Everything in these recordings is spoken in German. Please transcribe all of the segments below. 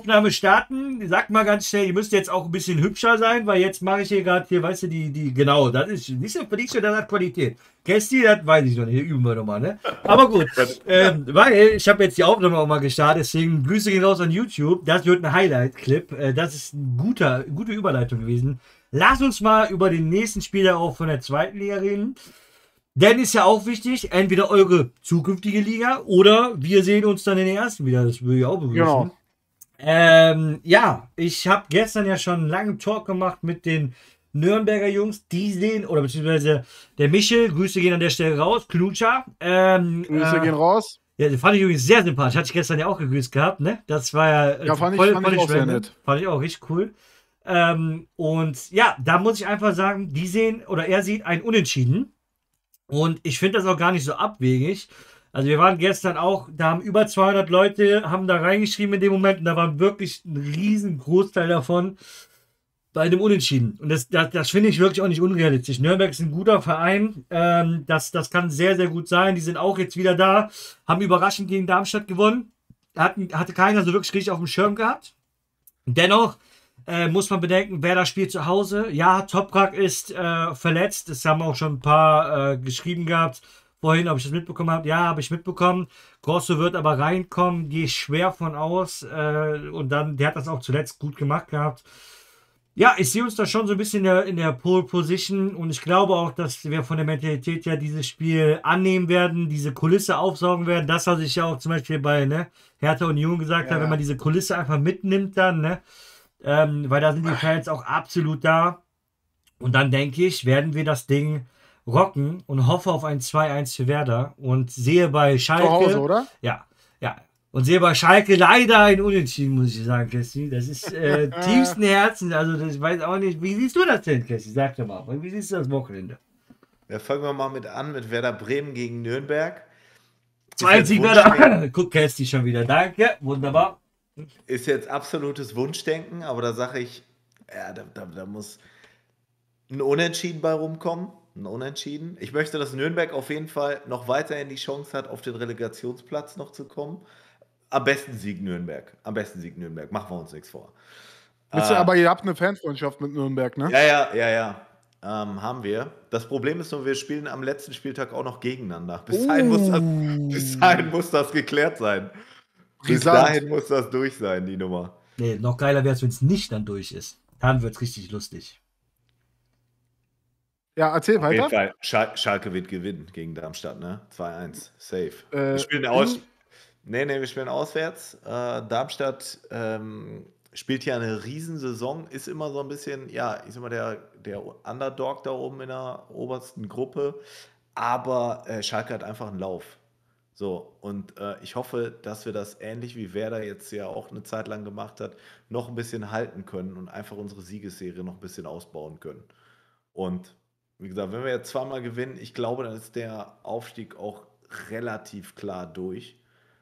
Aufnahme starten. Sagt mal ganz schnell, ihr müsst jetzt auch ein bisschen hübscher sein, weil jetzt mache ich hier gerade hier, weißt du, genau, das ist nicht so für dich, das hat Qualität. Kästi, das weiß ich noch nicht, hier üben wir nochmal, ne? Aber gut, weil ich habe jetzt die Aufnahme auch mal gestartet, deswegen Grüße gehen raus an YouTube. Das wird ein Highlight-Clip. Das ist eine gute Überleitung gewesen. Lass uns mal über den nächsten Spieler auch von der zweiten Liga reden. Denn ist ja auch wichtig, entweder eure zukünftige Liga oder wir sehen uns dann in der ersten wieder. Das würde ich auch begrüßen. Genau. Ja, ich habe gestern ja schon einen langen Talk gemacht mit den Nürnberger Jungs. Die sehen, oder beziehungsweise der Michel, Grüße gehen an der Stelle raus, Knutscher. Grüße gehen raus. Ja, den fand ich übrigens sehr sympathisch. Hatte ich gestern ja auch gegrüßt gehabt, ne? Das war ja, Fand ich auch sehr nett. Fand ich auch richtig cool. Und ja, da muss ich einfach sagen, die sehen, oder er sieht ein Unentschieden. Und ich finde das auch gar nicht so abwegig. Also wir waren gestern auch, da haben über 200 Leute, haben da reingeschrieben in dem Moment und da war wirklich ein riesen Großteil davon bei dem Unentschieden. Und das finde ich wirklich auch nicht unrealistisch. Nürnberg ist ein guter Verein, das kann sehr, sehr gut sein. Die sind auch jetzt wieder da, haben überraschend gegen Darmstadt gewonnen. Hatte keiner so wirklich richtig auf dem Schirm gehabt. Dennoch muss man bedenken, wer das spielt zu Hause. Ja, Toprak ist verletzt. Das haben auch schon ein paar geschrieben gehabt. Vorhin, ob ich das mitbekommen habe. Ja, habe ich mitbekommen. Grosso wird aber reinkommen. Gehe ich schwer von aus. Und dann, der hat das auch zuletzt gut gemacht gehabt. Ja, ich sehe uns da schon so ein bisschen in der Pole Position. Und ich glaube auch, dass wir von der Mentalität her dieses Spiel annehmen werden, diese Kulisse aufsaugen werden. Das, was ich ja auch zum Beispiel bei Hertha Union gesagt habe, wenn man diese Kulisse einfach mitnimmt dann, ne? Weil da sind die Fans auch absolut da. Und dann denke ich, werden wir das Ding rocken und hoffe auf ein 2-1 für Werder und sehe bei Schalke. Zu Hause, oder? Ja. Und sehe bei Schalke leider ein Unentschieden, muss ich sagen, Kessi. Das ist tiefsten Herzen. Also, ich weiß auch nicht. Wie siehst du das denn, Kessi? Sag doch mal. Wie siehst du das Wochenende? Ja, fangen wir mal mit Werder Bremen gegen Nürnberg. 2-1 Werder. Guck, Kessi schon wieder. Danke. Wunderbar. Ist jetzt absolutes Wunschdenken, aber da sage ich, ja, da muss ein Unentschieden bei rumkommen. Ein Unentschieden. Ich möchte, dass Nürnberg auf jeden Fall noch weiterhin die Chance hat, auf den Relegationsplatz noch zu kommen. Am besten Sieg Nürnberg. Machen wir uns nichts vor. Aber ihr habt eine Fanfreundschaft mit Nürnberg, ne? Ja. Haben wir. Das Problem ist nur, wir spielen am letzten Spieltag auch noch gegeneinander. Bis dahin muss das geklärt sein. Bis dahin muss das durch sein, die Nummer. Nee, noch geiler wäre es, wenn es nicht dann durch ist. Dann wird es richtig lustig. Ja, erzähl weiter. Auf jeden Fall, Schalke wird gewinnen gegen Darmstadt, ne? 2-1, safe. Wir spielen wir spielen auswärts. Darmstadt spielt hier eine Riesensaison, ist immer so ein bisschen, ja, ich sag mal, der Underdog da oben in der obersten Gruppe. Aber Schalke hat einfach einen Lauf. So, und ich hoffe, dass wir das ähnlich wie Werder jetzt ja auch eine Zeit lang gemacht hat, noch ein bisschen halten können und einfach unsere Siegesserie noch ein bisschen ausbauen können. Und wie gesagt, wenn wir jetzt zweimal gewinnen, ich glaube, dann ist der Aufstieg auch relativ klar durch.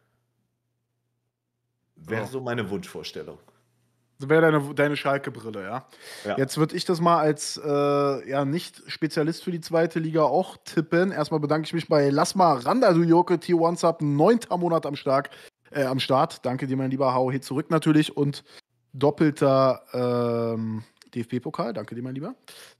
Wäre so meine Wunschvorstellung. Das wäre deine Schalke-Brille, ja? Jetzt würde ich das mal als Nicht-Spezialist für die zweite Liga auch tippen. Erstmal bedanke ich mich bei Lasma Randa, du Joke, Tier 1 Sub, 9. Monat am Start. Danke dir, mein lieber Hau, hier zurück natürlich. Und doppelter DFB-Pokal, danke dir, mein Lieber.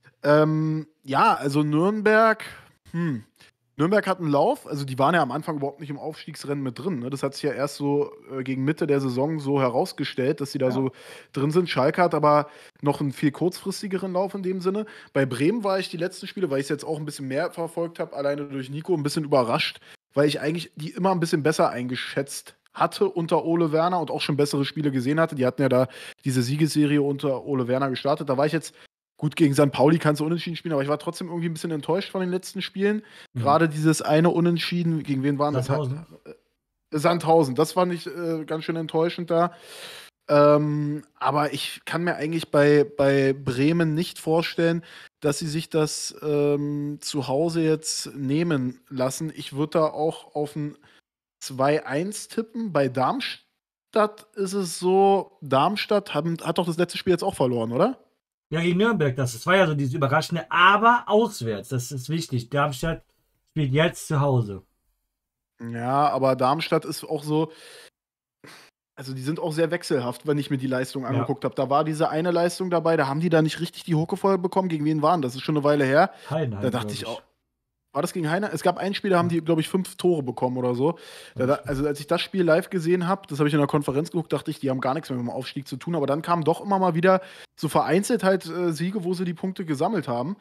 Also Nürnberg, Nürnberg hat einen Lauf, also die waren ja am Anfang überhaupt nicht im Aufstiegsrennen mit drin. Ne? Das hat sich ja erst so gegen Mitte der Saison so herausgestellt, dass sie da so drin sind. Schalke hat aber noch einen viel kurzfristigeren Lauf in dem Sinne. Bei Bremen war ich die letzten Spiele, weil ich es jetzt auch ein bisschen mehr verfolgt habe, alleine durch Nico, ein bisschen überrascht, weil ich eigentlich die immer ein bisschen besser eingeschätzt hatte unter Ole Werner und auch schon bessere Spiele gesehen hatte. Die hatten ja da diese Siegesserie unter Ole Werner gestartet. Da war ich jetzt gut, gegen St. Pauli kannst du unentschieden spielen, aber ich war trotzdem irgendwie ein bisschen enttäuscht von den letzten Spielen. Gerade dieses eine Unentschieden, gegen wen waren das? Sandhausen. Das fand ich ganz schön enttäuschend da. Aber ich kann mir eigentlich bei Bremen nicht vorstellen, dass sie sich das zu Hause jetzt nehmen lassen. Ich würde da auch auf ein 2-1 tippen. Bei Darmstadt ist es so, Darmstadt hat doch das letzte Spiel jetzt auch verloren, oder? Ja, gegen Nürnberg, das war ja so dieses Überraschende, aber auswärts, das ist wichtig. Darmstadt spielt jetzt zu Hause. Ja, aber Darmstadt ist auch so, also die sind auch sehr wechselhaft, wenn ich mir die Leistung angeguckt habe. Da war diese eine Leistung dabei, da haben die da nicht richtig die Hucke voll bekommen. Gegen wen waren das? Das ist schon eine Weile her. Heidenheim, Da dachte ich auch, war das gegen Heidenheim? Es gab ein Spiel, da haben die, glaube ich, 5 Tore bekommen oder so. Also als ich das Spiel live gesehen habe, das habe ich in der Konferenz geguckt, dachte ich, die haben gar nichts mehr mit dem Aufstieg zu tun. Aber dann kamen doch immer mal wieder so vereinzelt halt Siege, wo sie die Punkte gesammelt haben.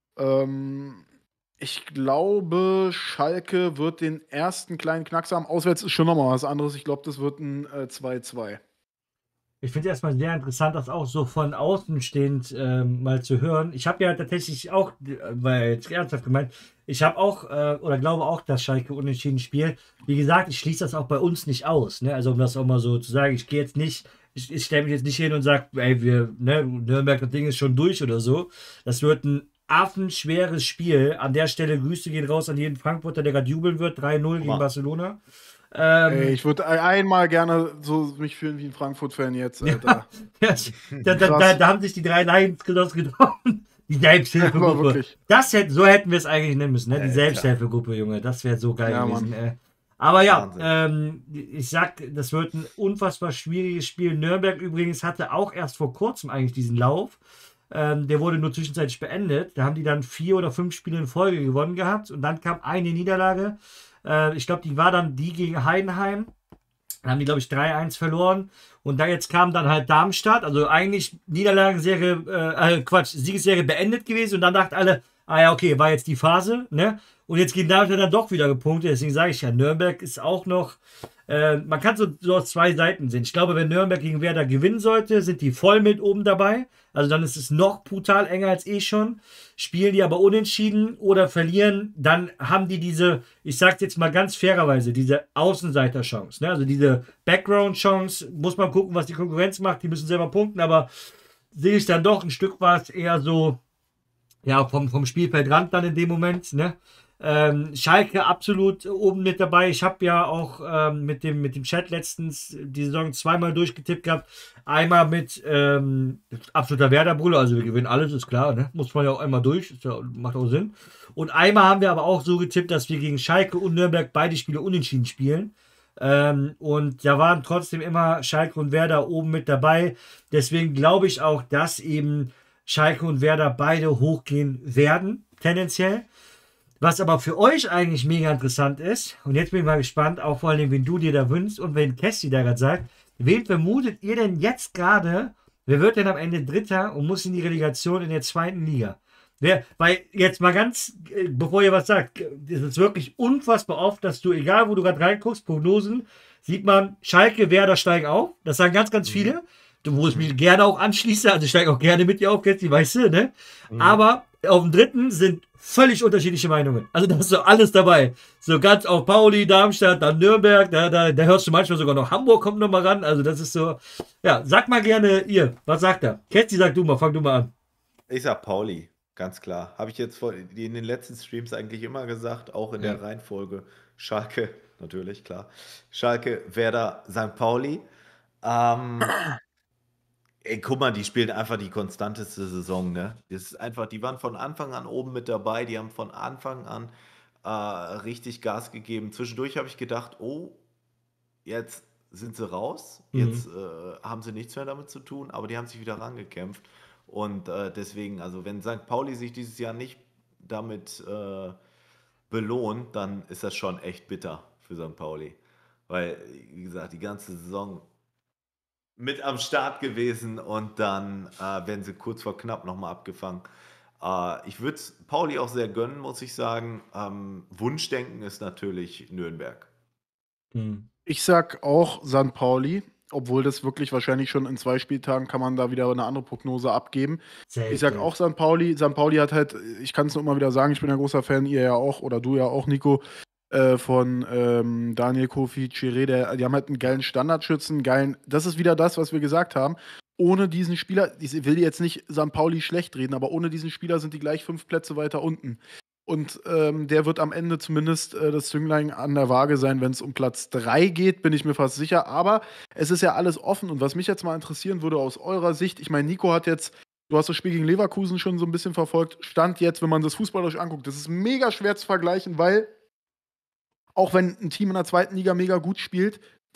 Ich glaube, Schalke wird den ersten kleinen Knacks haben. Auswärts ist schon nochmal was anderes. Ich glaube, das wird ein 2-2. Ich finde es erstmal sehr interessant, das auch so von außen stehend mal zu hören. Ich habe ja tatsächlich auch, weil jetzt ernsthaft gemeint, ich habe auch oder glaube auch, dass Schalke unentschieden spielt. Wie gesagt, ich schließe das auch bei uns nicht aus. Ne? Also um das auch mal so zu sagen, ich gehe jetzt nicht, ich stelle mich jetzt nicht hin und sage, ey, Nürnberg, das Ding ist schon durch oder so. Das wird ein affenschweres Spiel. An der Stelle Grüße gehen raus an jeden Frankfurter, der gerade jubeln wird. 3-0 gegen Barcelona. Ey, ich würde einmal gerne so mich fühlen wie ein Frankfurt-Fan jetzt, Alter. Da haben sich die 3 Lions getroffen. Die Selbsthilfegruppe. So hätten wir es eigentlich nennen müssen, ne? Die Selbsthilfegruppe, Junge. Das wäre so geil gewesen. Aber ja, ich sag, das wird ein unfassbar schwieriges Spiel. Nürnberg übrigens hatte auch erst vor kurzem eigentlich diesen Lauf. Der wurde nur zwischenzeitlich beendet. Da haben die dann 4 oder 5 Spiele in Folge gewonnen gehabt. Und dann kam eine Niederlage. Ich glaube, die war dann die gegen Heidenheim. Dann haben die, glaube ich, 3-1 verloren. Und dann jetzt kam dann halt Darmstadt. Also eigentlich Siegesserie beendet gewesen. Und dann dachten alle, ja, okay, war jetzt die Phase. Ne? Und jetzt gehen Darmstadt dann doch wieder gepunktet. Deswegen sage ich ja, Nürnberg ist auch noch, man kann so aus 2 Seiten sehen. Ich glaube, wenn Nürnberg gegen Werder gewinnen sollte, sind die voll mit oben dabei. Also dann ist es noch brutal enger als schon. Spielen die aber unentschieden oder verlieren, dann haben die diese, ich sag's jetzt mal ganz fairerweise, diese Außenseiter-Chance. Ne? Also diese Background-Chance, muss man gucken, was die Konkurrenz macht. Die müssen selber punkten, aber sehe ich dann doch ein Stück weit eher so, ja, vom Spielfeldrand dann in dem Moment, ne? Schalke absolut oben mit dabei. Ich habe ja auch mit dem Chat letztens die Saison 2-mal durchgetippt gehabt. Einmal mit absoluter Werder-Brille, also wir gewinnen alles, ist klar, ne? Muss man ja auch einmal durch, macht auch Sinn. Und einmal haben wir aber auch so getippt, dass wir gegen Schalke und Nürnberg beide Spiele unentschieden spielen. Und da waren trotzdem immer Schalke und Werder oben mit dabei. Deswegen glaube ich auch, dass eben Schalke und Werder beide hochgehen werden, tendenziell. Was aber für euch eigentlich mega interessant ist, und jetzt bin ich mal gespannt, auch vor allem, wen du dir da wünschst und wenn Kessi da gerade sagt, wen vermutet ihr denn jetzt gerade, wer wird denn am Ende Dritter und muss in die Relegation in der 2. Liga? Weil jetzt mal ganz, bevor ihr was sagt, es ist wirklich unfassbar oft, dass du, egal wo du gerade reinguckst, Prognosen, sieht man, Schalke, Werder steigen auf. Das sagen ganz, ganz viele. Wo ich mich gerne auch anschließe, also ich steige auch gerne mit dir auf, Kessi, weißt du, ne? Aber auf dem 3. sind völlig unterschiedliche Meinungen. Also da ist so alles dabei. So ganz auf Pauli, Darmstadt, dann Nürnberg, da hörst du manchmal sogar noch Hamburg kommt noch mal ran. Also das ist so, ja, sag mal gerne ihr, was sagt er? Kessi, sag du mal, fang du mal an. Ich sag Pauli, ganz klar. Habe ich jetzt in den letzten Streams eigentlich immer gesagt, auch in der Reihenfolge. Schalke, natürlich, klar. Schalke, Werder, St. Pauli. Ey, guck mal, die spielen einfach die konstanteste Saison, ne? Das ist einfach, die waren von Anfang an oben mit dabei, die haben von Anfang an richtig Gas gegeben. Zwischendurch habe ich gedacht, oh, jetzt sind sie raus, jetzt haben sie nichts mehr damit zu tun, aber die haben sich wieder rangekämpft. Und deswegen, also wenn St. Pauli sich dieses Jahr nicht damit belohnt, dann ist das schon echt bitter für St. Pauli. Weil, wie gesagt, die ganze Saison mit am Start gewesen und dann werden sie kurz vor knapp nochmal abgefangen. Ich würde es Pauli auch sehr gönnen, muss ich sagen. Wunschdenken ist natürlich Nürnberg. Ich sag auch St. Pauli, obwohl das wirklich wahrscheinlich schon in 2 Spieltagen kann man da wieder eine andere Prognose abgeben. Ich sag auch St. Pauli. St. Pauli hat halt, ich kann es nur immer wieder sagen, ich bin ein großer Fan, ihr ja auch, oder du ja auch, Nico, von Daniel Kofi Chiré, die haben halt einen geilen Standardschützen, das ist wieder das, was wir gesagt haben. Ohne diesen Spieler, ich will jetzt nicht St. Pauli schlecht reden, aber ohne diesen Spieler sind die gleich 5 Plätze weiter unten. Und der wird am Ende zumindest das Zünglein an der Waage sein, wenn es um Platz 3 geht, bin ich mir fast sicher. Aber es ist ja alles offen. Und was mich jetzt mal interessieren würde aus eurer Sicht, ich meine, Nico hat jetzt, du hast das Spiel gegen Leverkusen schon so ein bisschen verfolgt, Stand jetzt, wenn man das fußballerisch anguckt, das ist mega schwer zu vergleichen, weil auch wenn ein Team in der 2. Liga mega gut spielt,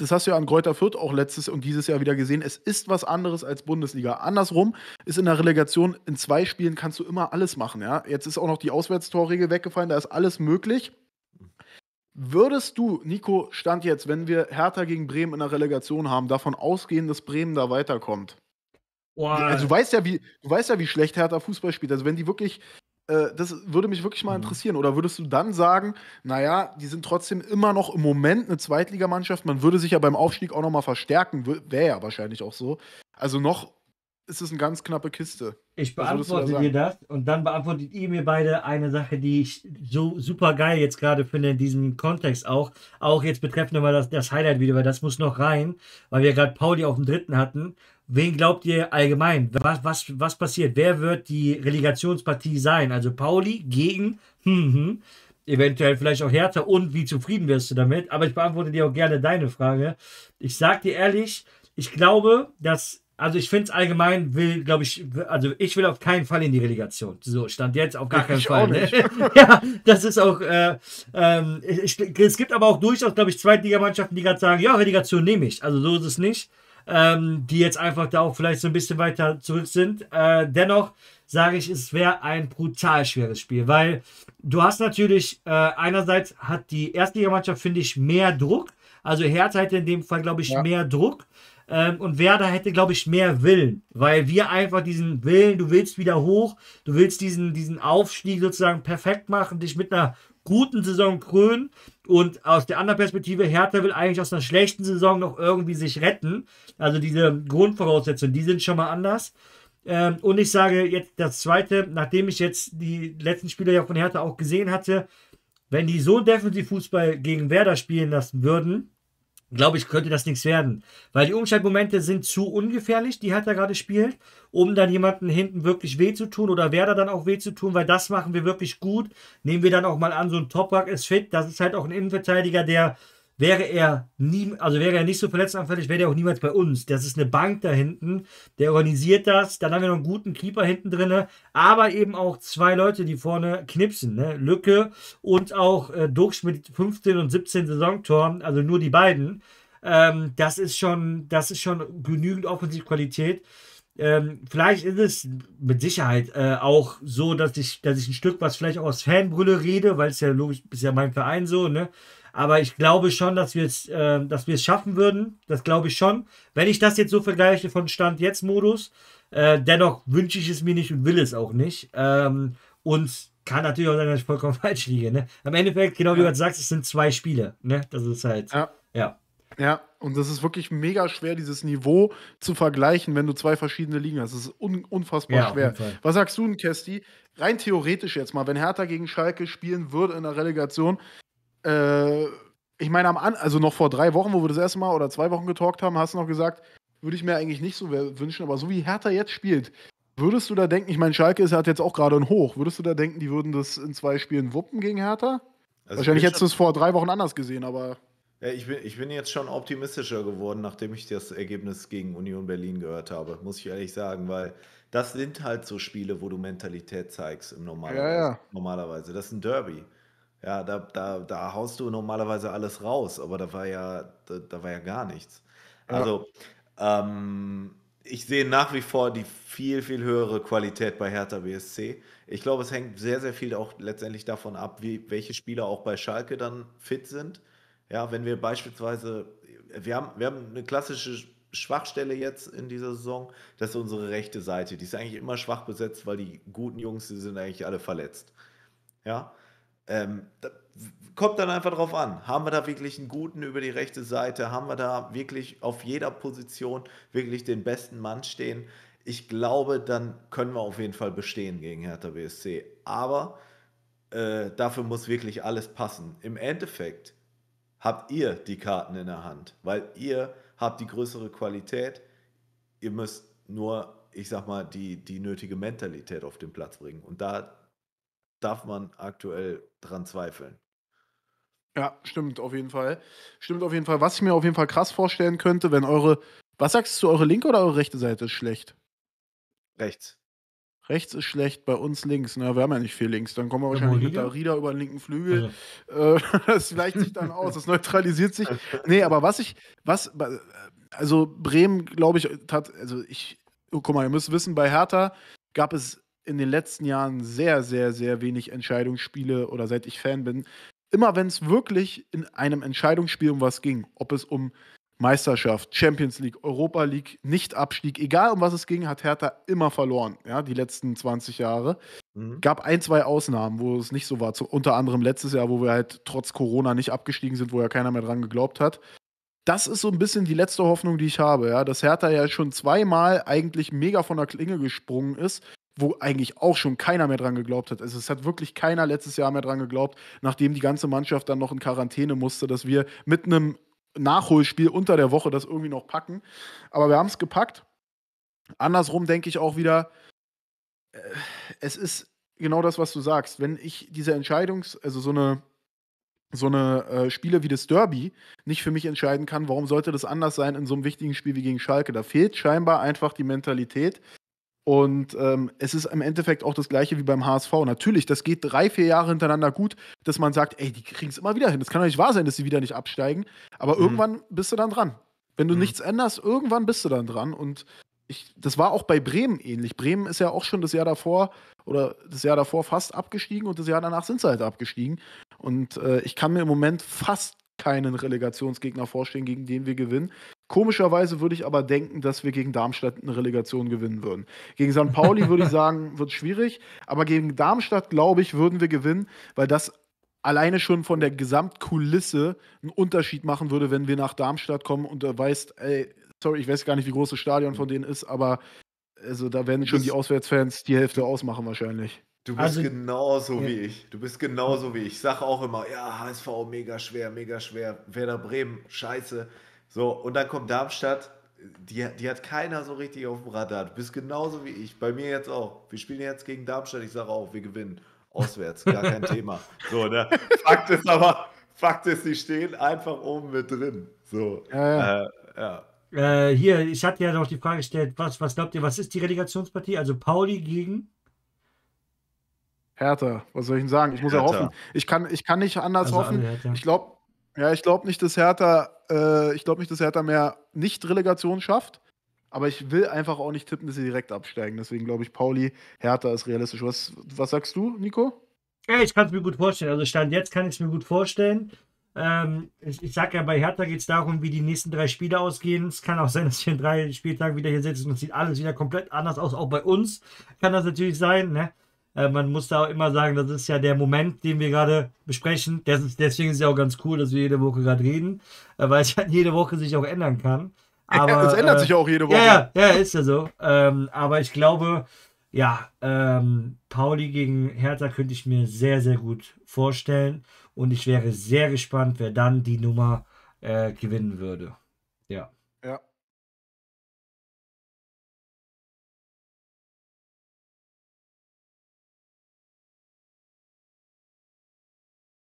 das hast du ja an Greuther Fürth auch letztes und dieses Jahr wieder gesehen, es ist was anderes als Bundesliga. Andersrum ist in der Relegation, in 2 Spielen kannst du immer alles machen, ja. Jetzt ist auch noch die Auswärtstorregel weggefallen, da ist alles möglich. Würdest du, Nico, Stand jetzt, wenn wir Hertha gegen Bremen in der Relegation haben, davon ausgehen, dass Bremen da weiterkommt? Also du weißt ja, wie schlecht Hertha Fußball spielt. Also wenn die wirklich, das würde mich wirklich mal interessieren. Oder würdest du dann sagen, naja, die sind trotzdem immer noch im Moment eine Zweitligamannschaft, man würde sich ja beim Aufstieg auch noch mal verstärken, wäre ja wahrscheinlich auch so. Also noch ist es eine ganz knappe Kiste. Ich beantworte dir das und dann beantwortet ihr mir beide eine Sache, die ich so super geil jetzt gerade finde in diesem Kontext auch jetzt betreffend nochmal das Highlight-Video, weil das muss noch rein, weil wir gerade Pauli auf dem 3. hatten. Wen glaubt ihr allgemein? Was passiert? Wer wird die Relegationspartie sein? Also Pauli gegen eventuell vielleicht auch Hertha, und wie zufrieden wirst du damit? Aber ich beantworte dir auch gerne deine Frage. Ich sag dir ehrlich, ich glaube, also ich finde es allgemein, ich will auf keinen Fall in die Relegation. So, Stand jetzt auf gar keinen Fall. Ne? Ja, das ist auch, es gibt aber auch durchaus, glaube ich, Zweitligamannschaften, die gerade sagen, ja, Relegation nehme ich. Also so ist es nicht. Die jetzt einfach da auch vielleicht so ein bisschen weiter zurück sind. Dennoch sage ich, es wäre ein brutal schweres Spiel, weil du hast natürlich, einerseits hat die Erstligamannschaft, finde ich, mehr Druck. Also Hertha hätte in dem Fall, glaube ich, mehr Druck. Und Werder hätte, glaube ich, mehr Willen, weil wir einfach diesen Willen, du willst wieder hoch, du willst diesen Aufstieg sozusagen perfekt machen, dich mit einer guten Saison krönen, und aus der anderen Perspektive, Hertha will eigentlich aus einer schlechten Saison noch irgendwie sich retten. Also diese Grundvoraussetzungen, die sind schon mal anders. Und ich sage jetzt das Zweite, nachdem ich jetzt die letzten Spiele ja von Hertha auch gesehen hatte, wenn die so einen Defensivfußball gegen Werder spielen lassen würden, glaube ich, könnte das nichts werden. Weil die Umschaltmomente sind zu ungefährlich, die Hertha gerade spielt, um dann jemanden hinten wirklich weh zu tun oder Werder dann auch weh zu tun, weil das machen wir wirklich gut. Nehmen wir dann auch mal an, so ein Toprak ist fit, das ist halt auch ein Innenverteidiger, der wäre er nicht so verletzungsanfällig, wäre er auch niemals bei uns. Das ist eine Bank da hinten, der organisiert das. Dann haben wir noch einen guten Keeper hinten drin, aber eben auch 2 Leute, die vorne knipsen. Ne? Lücke und auch Duxch mit 15 und 17 Saisontoren, also nur die beiden. Das ist schon genügend Offensivqualität. Vielleicht ist es mit Sicherheit auch so, dass ich ein Stück was vielleicht auch aus Fanbrille rede, weil es ja logisch ist, ja mein Verein so, ne? Aber ich glaube schon, dass wir es schaffen würden. Das glaube ich schon. Wenn ich das jetzt so vergleiche von Stand jetzt Modus, dennoch wünsche ich es mir nicht und will es auch nicht. Und kann natürlich auch sein, dass ich vollkommen falsch liege. Ne? Am Endeffekt, genau wie du sagst, es sind 2 Spiele. Ne? Das ist halt, ja. Ja, und das ist wirklich mega schwer, dieses Niveau zu vergleichen, wenn du 2 verschiedene Ligen hast. Das ist unfassbar schwer. Was sagst du denn, Kesti? Rein theoretisch jetzt mal, wenn Hertha gegen Schalke spielen würde in der Relegation, ich meine, also noch vor 3 Wochen, wo wir das erste Mal oder 2 Wochen getalkt haben, hast du noch gesagt, würde ich mir eigentlich nicht so wünschen, aber so wie Hertha jetzt spielt, würdest du da denken, ich meine, Schalke hat jetzt auch gerade ein Hoch, würdest du da denken, die würden das in 2 Spielen wuppen gegen Hertha? Also wahrscheinlich hättest du es vor 3 Wochen anders gesehen, aber... Ja, ich bin jetzt schon optimistischer geworden, nachdem ich das Ergebnis gegen Union Berlin gehört habe, muss ich ehrlich sagen, weil das sind halt so Spiele, wo du Mentalität zeigst normalerweise. Das ist ein Derby. Ja, da haust du normalerweise alles raus, aber da war ja gar nichts. Also, ich sehe nach wie vor die viel, viel höhere Qualität bei Hertha BSC. Ich glaube, es hängt sehr, sehr viel auch letztendlich davon ab, welche Spieler auch bei Schalke dann fit sind. Ja, wenn wir beispielsweise, wir haben eine klassische Schwachstelle jetzt in dieser Saison, das ist unsere rechte Seite. Die ist eigentlich immer schwach besetzt, weil die guten Jungs, die sind eigentlich alle verletzt. Ja, da kommt dann einfach drauf an. Haben wir da wirklich einen guten über die rechte Seite? Haben wir da wirklich auf jeder Position wirklich den besten Mann stehen? Ich glaube, dann können wir auf jeden Fall bestehen gegen Hertha BSC. Aber dafür muss wirklich alles passen. Im Endeffekt habt ihr die Karten in der Hand, weil ihr habt die größere Qualität. Ihr müsst nur, ich sag mal, die nötige Mentalität auf den Platz bringen. Und da darf man aktuell dran zweifeln. Ja, stimmt auf jeden Fall. Was ich mir auf jeden Fall krass vorstellen könnte, wenn was sagst du, eure linke oder eure rechte Seite ist schlecht? Rechts. Rechts ist schlecht, bei uns links. Na, wir haben ja nicht viel links. Dann kommen wir wahrscheinlich mit der Rieder über den linken Flügel. Also. Das gleicht sich dann aus, das neutralisiert sich. Nee, aber also Bremen, glaube ich, guck mal, ihr müsst wissen, bei Hertha gab es in den letzten Jahren sehr, sehr, sehr wenig Entscheidungsspiele oder seit ich Fan bin. Immer wenn es wirklich in einem Entscheidungsspiel um was ging, ob es um Meisterschaft, Champions League, Europa League, Nicht-Abstieg, egal um was es ging, hat Hertha immer verloren, ja, die letzten 20 Jahre. Gab 1, 2 Ausnahmen, wo es nicht so war. Unter anderem letztes Jahr, wo wir halt trotz Corona nicht abgestiegen sind, wo ja keiner mehr dran geglaubt hat. Das ist so ein bisschen die letzte Hoffnung, die ich habe, ja, dass Hertha ja schon 2-mal eigentlich mega von der Klinge gesprungen ist, wo eigentlich auch schon keiner mehr dran geglaubt hat. Also es hat wirklich keiner letztes Jahr mehr dran geglaubt, nachdem die ganze Mannschaft dann noch in Quarantäne musste, dass wir mit einem Nachholspiel unter der Woche das irgendwie noch packen. Aber wir haben es gepackt. Andersrum denke ich auch wieder, es ist genau das, was du sagst. Wenn ich diese also so eine Spiele wie das Derby nicht für mich entscheiden kann, warum sollte das anders sein in so einem wichtigen Spiel wie gegen Schalke? Da fehlt scheinbar einfach die Mentalität. Und es ist im Endeffekt auch das Gleiche wie beim HSV. Natürlich, das geht 3, 4 Jahre hintereinander gut, dass man sagt, ey, die kriegen es immer wieder hin. Das kann doch nicht wahr sein, dass sie wieder nicht absteigen. Aber irgendwann bist du dann dran. Wenn du nichts änderst, irgendwann bist du dann dran. Und das war auch bei Bremen ähnlich. Bremen ist ja auch schon das Jahr davor fast abgestiegen und das Jahr danach sind sie halt abgestiegen. Und ich kann mir im Moment fast keinen Relegationsgegner vorstellen, gegen den wir gewinnen. Komischerweise würde ich aber denken, dass wir gegen Darmstadt eine Relegation gewinnen würden. Gegen St. Pauli würde ich sagen, wird schwierig, aber gegen Darmstadt, glaube ich, würden wir gewinnen, weil das alleine schon von der Gesamtkulisse einen Unterschied machen würde, wenn wir nach Darmstadt kommen und du weißt, ey, sorry, ich weiß gar nicht, wie groß das Stadion von denen ist, aber also da werden schon die Auswärtsfans die Hälfte ausmachen wahrscheinlich. Du bist genauso wie ich. Du bist genauso wie ich. Ich sage auch immer, ja, HSV mega schwer, Werder Bremen, scheiße. So, und dann kommt Darmstadt, die hat keiner so richtig auf dem Radar. Du bist genauso wie ich. Bei mir jetzt auch. Wir spielen jetzt gegen Darmstadt, ich sage auch, wir gewinnen. Auswärts, gar kein Thema. So, ne? Fakt ist, die stehen einfach oben mit drin. So, ja. Hier, ich hatte ja noch die Frage gestellt, was glaubt ihr, was ist die Relegationspartie? Also Pauli gegen Hertha, was soll ich denn sagen? Ich muss ja hoffen. Ich kann nicht anders hoffen. Ich glaube nicht, dass Hertha mehr nicht Relegation schafft. Aber ich will einfach auch nicht tippen, dass sie direkt absteigen. Deswegen glaube ich, Pauli, Hertha ist realistisch. Was sagst du, Nico? Ja, ich kann es mir gut vorstellen. Also Stand jetzt kann ich es mir gut vorstellen. Ich sage ja, bei Hertha geht es darum, wie die nächsten 3 Spiele ausgehen. Es kann auch sein, dass wir in 3 Spieltagen wieder hier sitzen und es sieht alles wieder komplett anders aus. Auch bei uns kann das natürlich sein, ne? Man muss da auch immer sagen, das ist ja der Moment, den wir gerade besprechen. Deswegen ist es ja auch ganz cool, dass wir jede Woche gerade reden, weil es ja jede Woche sich auch ändern kann. Aber es ändert sich ja auch jede Woche. Ja, ist ja so. Aber ich glaube, ja, Pauli gegen Hertha könnte ich mir sehr, sehr gut vorstellen. Und ich wäre sehr gespannt, wer dann die Nummer gewinnen würde. Ja. Ja.